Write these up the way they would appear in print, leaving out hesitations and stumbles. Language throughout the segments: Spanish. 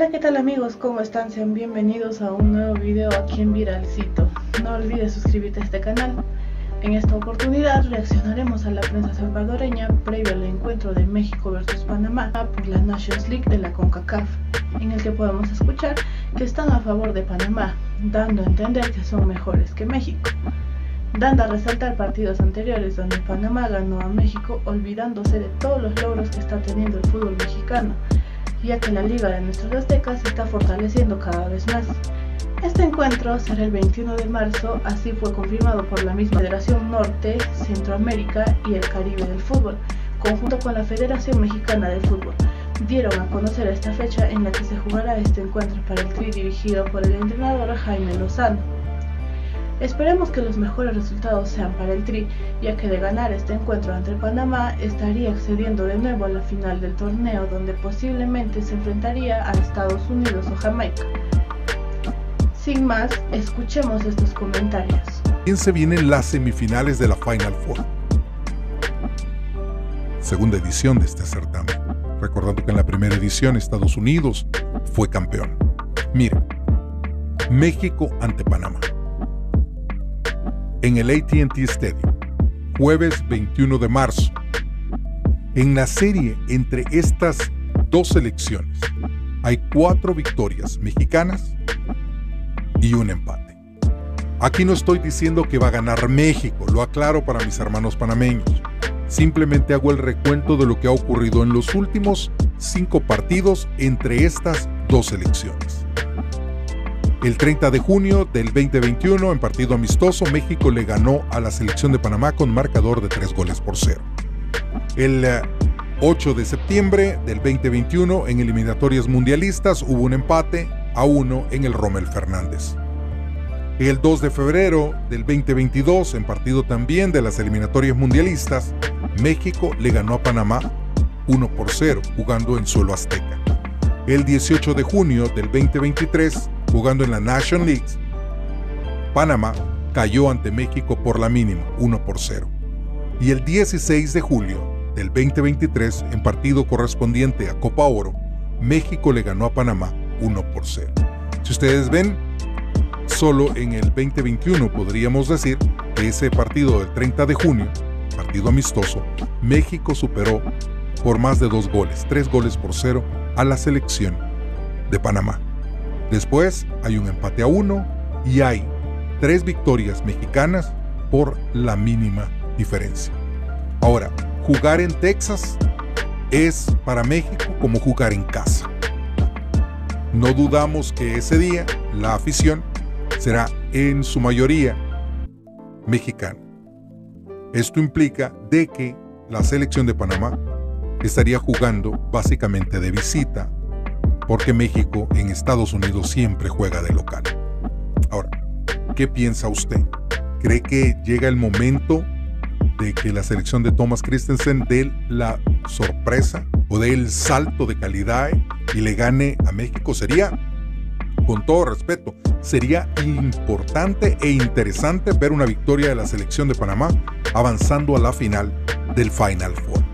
Hola, ¿qué tal amigos? ¿Cómo están? Sean bienvenidos a un nuevo video aquí en Viralcito. No olvides suscribirte a este canal. En esta oportunidad reaccionaremos a la prensa salvadoreña previo al encuentro de México versus Panamá por la Nations League de la CONCACAF, en el que podemos escuchar que están a favor de Panamá, dando a entender que son mejores que México, dando a resaltar partidos anteriores donde Panamá ganó a México, olvidándose de todos los logros que está teniendo el fútbol mexicano, ya que la Liga de nuestros Aztecas se está fortaleciendo cada vez más. Este encuentro será el 21 de marzo, así fue confirmado por la misma Federación Norte, Centroamérica y el Caribe del Fútbol, conjunto con la Federación Mexicana de Fútbol. Dieron a conocer esta fecha en la que se jugará este encuentro para el Tri dirigido por el entrenador Jaime Lozano. Esperemos que los mejores resultados sean para el Tri, ya que de ganar este encuentro ante Panamá estaría accediendo de nuevo a la final del torneo, donde posiblemente se enfrentaría a Estados Unidos o Jamaica. Sin más, escuchemos estos comentarios. ¿Quién se vienen las semifinales de la Final Four? Segunda edición de este certamen. Recordando que en la primera edición Estados Unidos fue campeón. Mira, México ante Panamá. En el AT&T Stadium, jueves 21 de marzo. En la serie entre estas dos selecciones hay 4 victorias mexicanas y un empate. Aquí no estoy diciendo que va a ganar México, lo aclaro para mis hermanos panameños. Simplemente hago el recuento de lo que ha ocurrido en los últimos 5 partidos entre estas dos selecciones. El 30 de junio del 2021, en partido amistoso, México le ganó a la selección de Panamá con marcador de 3-0. El 8 de septiembre del 2021, en eliminatorias mundialistas, hubo un empate a 1 en el Rommel Fernández. El 2 de febrero del 2022, en partido también de las eliminatorias mundialistas, México le ganó a Panamá 1-0, jugando en suelo azteca. El 18 de junio del 2023, jugando en la Nations League, Panamá cayó ante México por la mínima, 1-0. Y el 16 de julio del 2023, en partido correspondiente a Copa Oro, México le ganó a Panamá 1-0. Si ustedes ven, solo en el 2021 podríamos decir que ese partido del 30 de junio, partido amistoso, México superó por más de 2 goles, 3-0 a la selección de Panamá. Después hay un empate a 1 y hay 3 victorias mexicanas por la mínima diferencia. Ahora, jugar en Texas es para México como jugar en casa. No dudamos que ese día la afición será en su mayoría mexicana. Esto implica de que la selección de Panamá estaría jugando básicamente de visita, porque México en Estados Unidos siempre juega de local. Ahora, ¿qué piensa usted? ¿Cree que llega el momento de que la selección de Thomas Christensen dé la sorpresa o dé el salto de calidad y le gane a México? Sería, con todo respeto, sería importante e interesante ver una victoria de la selección de Panamá avanzando a la final del Final Four.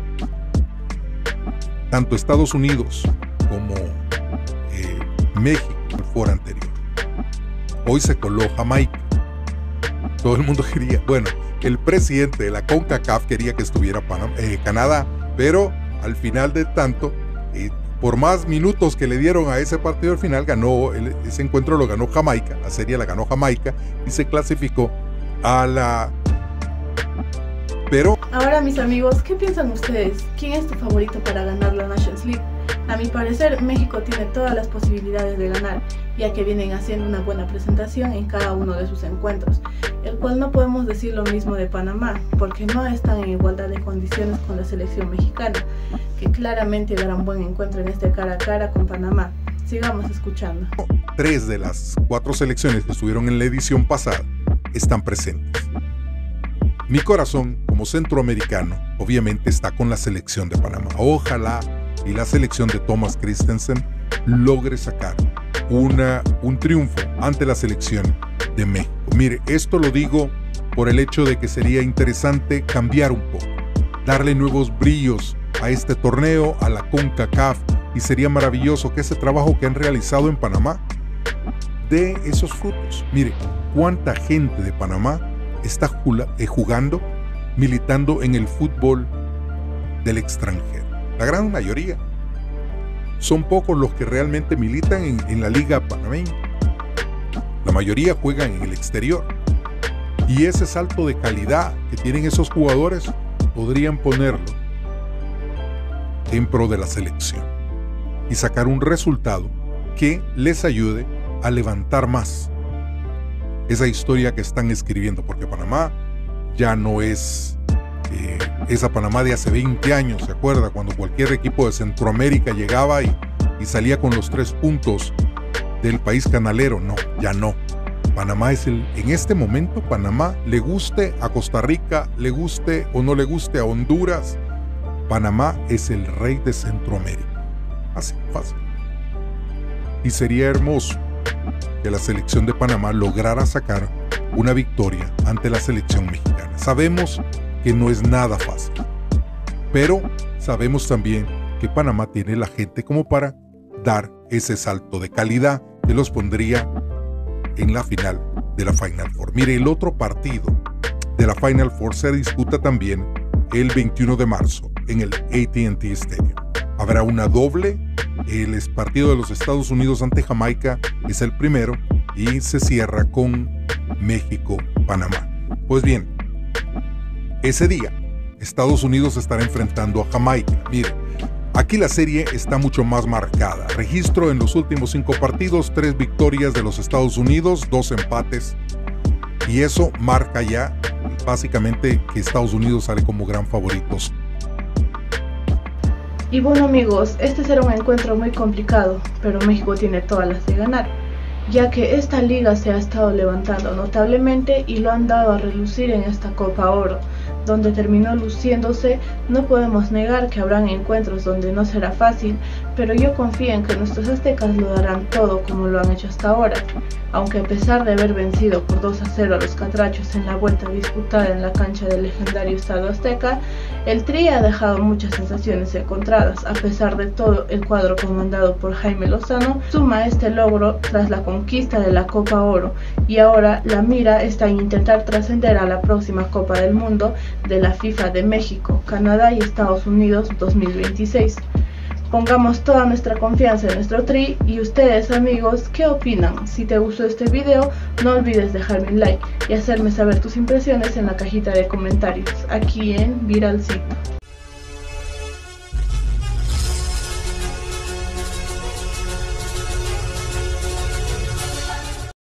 Tanto Estados Unidos como México en el foro anterior. Hoy se coló Jamaica. Todo el mundo quería, bueno, el presidente de la CONCACAF quería que estuviera Canadá, pero al final de tanto, por más minutos que le dieron a ese partido al final, ese encuentro lo ganó Jamaica, la serie la ganó Jamaica y se clasificó a la... Pero... Ahora, mis amigos, ¿qué piensan ustedes? ¿Quién es tu favorito para ganar la Nations League? A mi parecer, México tiene todas las posibilidades de ganar, ya que vienen haciendo una buena presentación en cada uno de sus encuentros, el cual no podemos decir lo mismo de Panamá, porque no están en igualdad de condiciones con la selección mexicana, que claramente dará un buen encuentro en este cara a cara con Panamá. Sigamos escuchando. 3 de las 4 selecciones que estuvieron en la edición pasada están presentes. Mi corazón, como centroamericano, obviamente está con la selección de Panamá. Ojalá y la selección de Thomas Christensen logre sacar un triunfo ante la selección de México. Mire, esto lo digo por el hecho de que sería interesante cambiar un poco, darle nuevos brillos a este torneo, a la CONCACAF, y sería maravilloso que ese trabajo que han realizado en Panamá dé esos frutos. Mire, cuánta gente de Panamá está jugando, militando en el fútbol del extranjero. La gran mayoría. Son pocos los que realmente militan en la liga panameña. La mayoría juegan en el exterior. Y ese salto de calidad que tienen esos jugadores podrían ponerlo en pro de la selección y sacar un resultado que les ayude a levantar más esa historia que están escribiendo, porque Panamá ya no es esa Panamá de hace 20 años, ¿se acuerda? Cuando cualquier equipo de Centroamérica llegaba y salía con los 3 puntos del país canalero. No, ya no. Panamá es en este momento, Panamá, le guste a Costa Rica, le guste o no le guste a Honduras, Panamá es el rey de Centroamérica. Así, fácil. Y sería hermoso que la selección de Panamá lograra sacar una victoria ante la selección mexicana. Sabemos que no es nada fácil, pero sabemos también que Panamá tiene la gente como para dar ese salto de calidad que los pondría en la final de la Final Four. Mire, el otro partido de la Final Four se disputa también el 21 de marzo en el AT&T Stadium. Habrá una doble. El partido de los Estados Unidos ante Jamaica es el primero y se cierra con México-Panamá. Pues bien, ese día Estados Unidos estará enfrentando a Jamaica. Mire, aquí la serie está mucho más marcada. Registro en los últimos 5 partidos, 3 victorias de los Estados Unidos, 2 empates. Y eso marca ya básicamente que Estados Unidos sale como gran favoritos. Y bueno amigos, este será un encuentro muy complicado, pero México tiene todas las de ganar, ya que esta liga se ha estado levantando notablemente y lo han dado a relucir en esta Copa Oro, donde terminó luciéndose. No podemos negar que habrán encuentros donde no será fácil, pero yo confío en que nuestros aztecas lo darán todo como lo han hecho hasta ahora, aunque a pesar de haber vencido por 2-0 a los catrachos en la vuelta disputada en la cancha del legendario Estadio Azteca, el Tri ha dejado muchas sensaciones encontradas. A pesar de todo, el cuadro comandado por Jaime Lozano suma este logro tras la conquista de la Copa Oro, y ahora la mira está en intentar trascender a la próxima Copa del Mundo de la FIFA de México, Canadá y Estados Unidos 2026. Pongamos toda nuestra confianza en nuestro Tri. Y ustedes amigos, ¿qué opinan? Si te gustó este video, no olvides dejarme un like y hacerme saber tus impresiones en la cajita de comentarios aquí en Viralcito.